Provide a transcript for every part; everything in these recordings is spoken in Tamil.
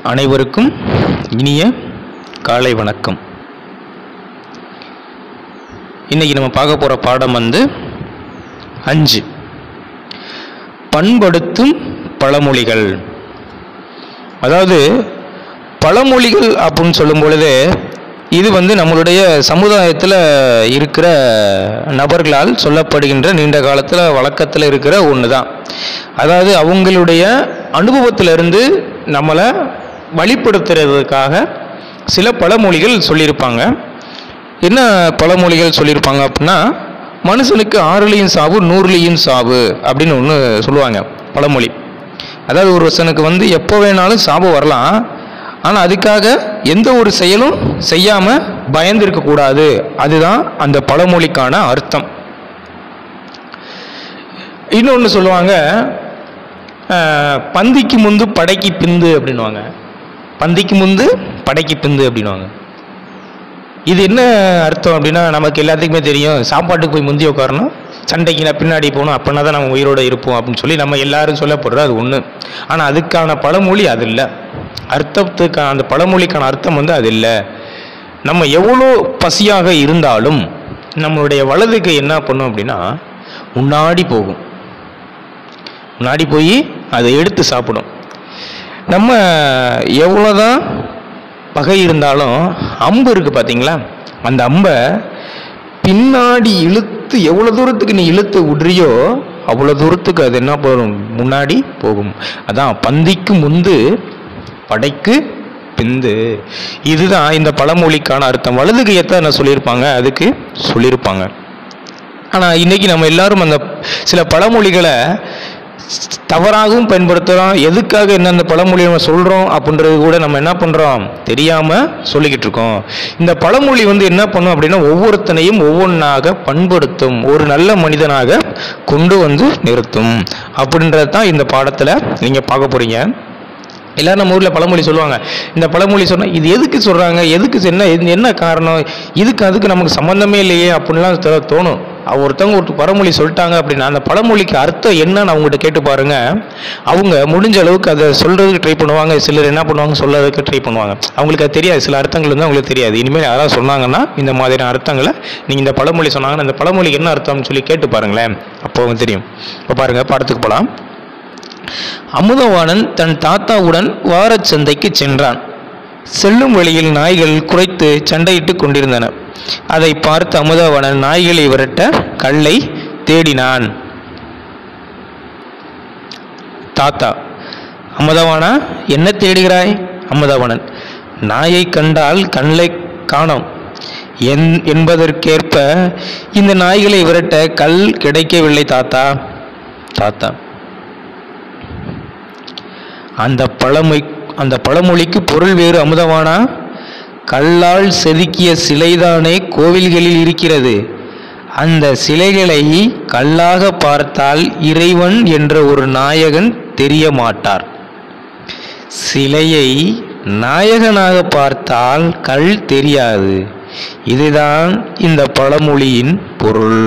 அனைவருக்கும் இனிய காலை வணக்கம். இன்னைக்கு நம்ம பார்க்க போற பாடம் 5 பண்படுத்தும் பழமொழிகள். அதாவது பழமொழிகள் அப்படின்னு சொல்லும் பொழுது இது நம்மளுடைய சமுதாயத்தில் இருக்கிற நபர்களால் சொல்லப்படுகின்ற நீண்ட காலத்தில் வழக்கத்தில் இருக்கிற ஒன்று தான். அதாவது அவங்களுடைய அனுபவத்திலிருந்து நம்மளை வழிப்படுத்துறதுக்காக சில பழமொழிகள் சொல்லியிருப்பாங்க. என்ன பழமொழிகள் சொல்லியிருப்பாங்க அப்படின்னா, மனுஷனுக்கு 6லையும் சாவு 100லையும் சாவு அப்படின்னு ஒன்று சொல்லுவாங்க பழமொழி. அதாவது ஒரு வருஷனுக்கு எப்போ வேணாலும் சாவு வரலாம், ஆனால் அதுக்காக எந்த ஒரு செயலும் செய்யாமல் பயந்து இருக்கக்கூடாது. அதுதான் அந்த பழமொழிக்கான அர்த்தம். இன்னொன்று சொல்லுவாங்க, பந்திக்கு முந்து படைக்கு பிந்து அப்படின்வாங்க. பந்திக்கு முந்து படைக்கு பிந்து அப்படின்வாங்க. இது என்ன அர்த்தம் அப்படின்னா, நமக்கு எல்லாத்துக்குமே தெரியும், சாப்பாட்டுக்கு போய் முந்தி உட்காரணும், சண்டைக்கு நான் பின்னாடி போகணும், அப்படின்னா தான் நம்ம உயிரோடு இருப்போம் அப்படின்னு சொல்லி நம்ம எல்லாரும் சொல்லப்படுறது அது ஒன்று. ஆனால் அதுக்கான பழமொழி அது இல்லை. அர்த்தத்துக்கான அந்த பழமொழிக்கான அர்த்தம் அது இல்லை. நம்ம எவ்வளோ பசியாக இருந்தாலும் நம்மளுடைய வலது கை என்ன பண்ணும் அப்படின்னா, முன்னாடி போகும், முன்னாடி போய் அதை எடுத்து சாப்பிடும். நம்ம எவ்வளோதான் பகை இருந்தாலும் அம்பு இருக்குது பார்த்தீங்களா, அந்த அம்பை பின்னாடி இழுத்து எவ்வளோ தூரத்துக்கு நீ இழுத்து விடுறியோ அவ்வளோ தூரத்துக்கு அது என்ன போகும், முன்னாடி போகும். அதான் பந்திக்கு முந்து படைக்கு பிந்து. இதுதான் இந்த பழமொழிக்கான அர்த்தம். வலது கையத்தான் என்ன சொல்லியிருப்பாங்க, அதுக்கு சொல்லியிருப்பாங்க. ஆனால் இன்னைக்கு நம்ம எல்லாரும் அந்த சில பழமொழிகளை தவறாகவும் பயன்படுத்துகிறோம். எதுக்காக அந்த பழமொழி நம்ம சொல்கிறோம் அப்படின்றது கூட நம்ம என்ன பண்ணுறோம் தெரியாமல் சொல்லிக்கிட்டு இருக்கோம். இந்த பழமொழி என்ன பண்ணும் அப்படின்னா, ஒவ்வொருத்தனையும் ஒவ்வொன்றாக பண்படுத்தும், ஒரு நல்ல மனிதனாக கொண்டு நிறுத்தும். அப்படின்றது தான் இந்த பாடத்தில் நீங்கள் பார்க்க போகிறீங்க. எல்லாரும் நம்ம ஊரில் பழமொழி சொல்லுவாங்க. இந்த பழமொழி சொன்னால் இது எதுக்கு சொல்கிறாங்க, எதுக்கு என்ன காரணம், இதுக்கு அதுக்கு நமக்கு சம்மந்தமே இல்லையே அப்படின்லாம் தோணும். ஒருத்தவங்க ஒரு பழமொழி சொல்லிட்டாங்க அப்படின்னா அந்த பழமொழிக்கு அர்த்தம் என்னன்னு அவங்ககிட்ட கேட்டு பாருங்க. அவங்க முடிஞ்ச அளவுக்கு அதை சொல்றதுக்கு ட்ரை பண்ணுவாங்க. சிலர் என்ன பண்ணுவாங்க, சொல்றதுக்கு ட்ரை பண்ணுவாங்க. அவங்களுக்கு அது தெரியாது, சில அர்த்தங்கள் அவங்களுக்கு தெரியாது. இனிமேல் யாராவது சொன்னாங்கன்னா இந்த மாதிரியான அர்த்தங்களை நீங்கள் இந்த பழமொழி சொன்னாங்கன்னா அந்த பழமொழிக்கு என்ன அர்த்தம்னு சொல்லி கேட்டு பாருங்களேன், அப்போ தெரியும். இப்போ பாருங்க, பாடத்துக்கு போகலாம். அமுதவாணன் தன் தாத்தாவுடன் வாரச் சந்தைக்கு சென்றான். செல்லும் வழியில் நாய்கள் குறைத்து சண்டையிட்டு கொண்டிருந்தன. அதை பார்த்து அமுதவாணன் நாய்களை விரட்ட கல்லை தேடினான். தாத்தா: அமுதவானா, என்ன தேடுகிறாய்? அமுதவாணன்: நாயை கண்டால் கல்லை காணோம் என்பதற்கேற்ப இந்த நாய்களை விரட்ட கல் கிடைக்கவில்லை தாத்தா. தாத்தா: அந்த பழமொழிக்கு பொருள் வேறு அமுதவானா. கல்லால் செதுக்கிய சிலைதானே கோவில்களில் இருக்கிறது. அந்த சிலைகளை கல்லாக பார்த்தால் இறைவன் என்ற ஒரு நாயகன் தெரிய மாட்டார். சிலையை நாயகனாக பார்த்தால் கல் தெரியாது. இதுதான் இந்த பழமொழியின் பொருள்.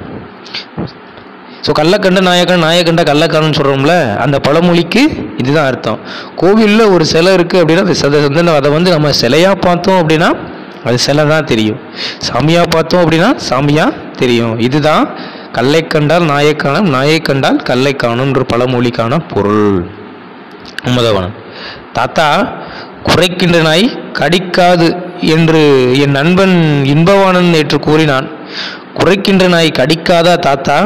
ஸோ கள்ளக்கண்ட நாயகன், நாயகண்ட கள்ளக்காரன் சொல்கிறோம்ல, அந்த பழமொழிக்கு இதுதான் அர்த்தம். கோவிலில் ஒரு சிலை இருக்குது அப்படின்னா அதை நம்ம சிலையாக பார்த்தோம் அப்படின்னா அது சிலை தான் தெரியும், சாமியாக பார்த்தோம் அப்படின்னா சாமியாக தெரியும். இதுதான் கல்லை கண்டால் நாயை காணும், நாயை கண்டால் கல்லை காணும்ன்ற பழமொழிக்கான பொருள். அமுதவாணன்: தாத்தா, குறைக்கின்ற நாய் கடிக்காது என்று என் நண்பன் இன்பவாணன் நேற்று கூறினான். குறைக்கின்ற நாய் கடிக்காதா தாத்தா?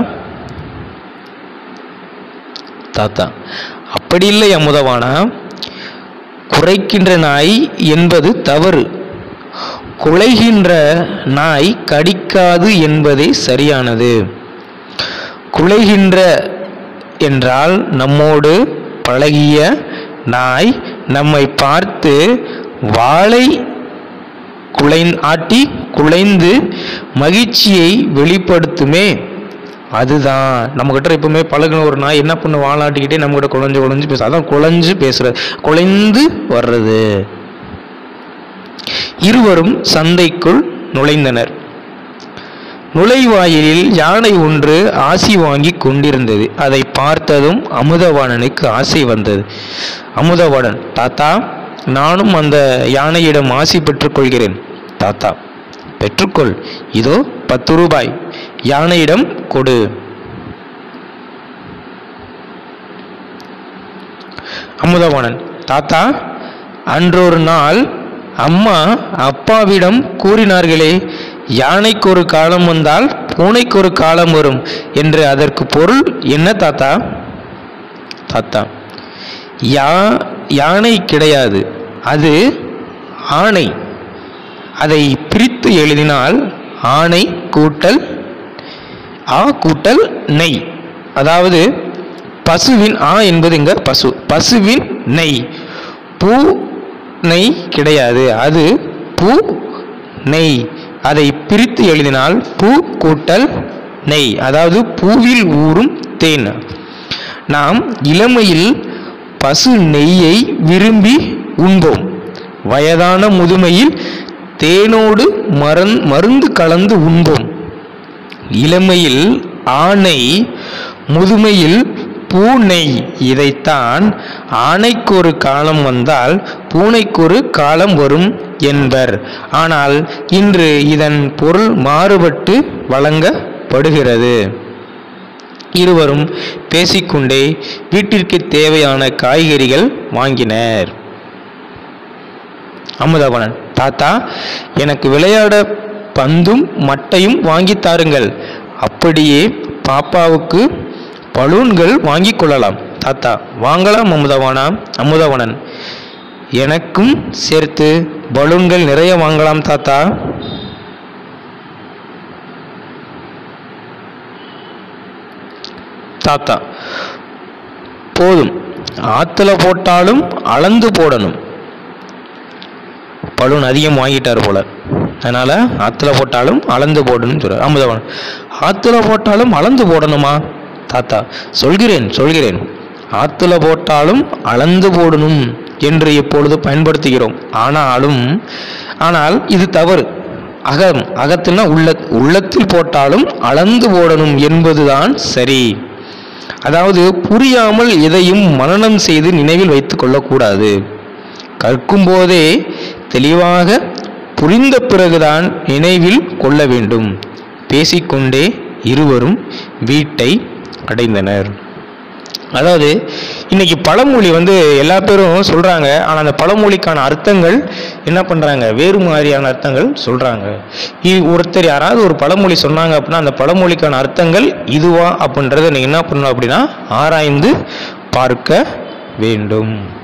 தாத்தா: அப்படி இல்லை அமுதவானா, குறைக்கின்ற நாய் என்பது தவறு, குலைகின்ற நாய் கடிக்காது என்பதே சரியானது. குலைகின்ற என்றால் நம்மோடு பழகிய நாய் நம்மை பார்த்து வாளை ஆட்டி குலைந்து மகிழ்ச்சியை வெளிப்படுத்துமே, அதுதான். நம்மகிட்ட எப்பவுமே பழகின ஒரு நாய் என்ன பண்ண, வாழாட்டிக்கிட்டே நம்மகிட்ட குழஞ்சு பேச, அதான் குழஞ்சு பேசுறது, குலைந்து வர்றது. இருவரும் சந்தைக்குள் நுழைந்தனர். நுழைவாயிலில் யானை ஒன்று ஆசி வாங்கி கொண்டிருந்தது. அதை பார்த்ததும் அமுதவாணனுக்கு ஆசை வந்தது. அமுதவாணன்: தாத்தா, நானும் அந்த யானையிடம் ஆசி பெற்றுக்கொள்கிறேன். தாத்தா, பெற்றுக்கொள், இதோ 10 ரூபாய், யானையிடம் கொடு. அமுதவாணன், தாத்தா, அன்றொரு நாள் அம்மா அப்பாவிடம் கூறினார்களே, யானைக்கு ஒரு காலம் வந்தால் பூனைக்கு ஒரு காலம் வரும் என்று. அதற்கு பொருள் என்ன தாத்தா? தாத்தா, யானை கிடையாது, அது ஆணை. அதை பிரித்து எழுதினால் ஆணை கூட்டல் ஆ கூட்டல் நெய். அதாவது பசுவின் ஆ என்பது இங்க பசுவின் நெய். பூ நெய் கிடையாது, அது பூ நெய். அதை பிரித்து எழுதினால் பூ கூட்டல் நெய், அதாவது பூவில் ஊறும் தேன். நாம் இளமையில் பசு நெய்யை விரும்பி உண்போம். வயதான முதுமையில் தேனோடு மருந்து கலந்து உண்போம். இளமையில் ஆணை, முதுமையில் பூனை. இதைத்தான் ஆணைக்கு ஒரு காலம் வந்தால் பூனைக்கு ஒரு காலம் வரும் என்பர். ஆனால் இன்று இதன் பொருள் மாறுபட்டு வழங்கப்படுகிறது. இருவரும் பேசிக்கொண்டே வீட்டிற்கு தேவையான காய்கறிகள் வாங்கினர். அமுதவாணன், தாத்தா, எனக்கு விளையாட பந்தும் மட்டையும் வாங்கி தாருங்கள். அப்படியே பாப்பாவுக்கு பலூன்கள் வாங்கி கொள்ளலாம். தாத்தா, வாங்கலாம் அமுதவானா. அமுதவாணன், எனக்கும் சேர்த்து பலூன்கள் நிறைய வாங்கலாம் தாத்தா. தாத்தா, போதும், ஆத்துல போட்டாலும் அளந்து போடணும். பலூன் அதிகம் வாங்கிட்டார் போல, அதனால ஆத்துல போட்டாலும் அளந்து போடணும் சொல்றார். அமுதவாணன், ஆத்துல போட்டாலும் அளந்து போடணுமா? தாத்தா, சொல்கிறேன், ஆத்துல போட்டாலும் அளந்து போடணும் என்று எப்பொழுது பயன்படுத்துகிறோம். ஆனால் இது தவறு. அகத்தினா உள்ளத்தில் போட்டாலும் அளந்து போடணும் என்பதுதான் சரி. அதாவது புரியாமல் எதையும் மனனம் செய்து நினைவில் வைத்துக் கொள்ளக்கூடாது. கற்கும் போதே தெளிவாக புரிந்த பிறகுதான் நினைவில் கொள்ள வேண்டும். பேசிக்கொண்டே இருவரும் வீட்டை அடைந்தனர். அதாவது இன்னைக்கு பழமொழி எல்லா பேரும் சொல்றாங்க, ஆனால் அந்த பழமொழிக்கான அர்த்தங்கள் என்ன பண்றாங்க, வேறு மாதிரியான அர்த்தங்கள் சொல்றாங்க. ஒருத்தர் யாராவது ஒரு பழமொழி சொன்னாங்க அப்படின்னா அந்த பழமொழிக்கான அர்த்தங்கள் இதுவா அப்படின்றத நீங்க என்ன பண்ணணும் அப்படின்னா ஆராய்ந்து பார்க்க வேண்டும்.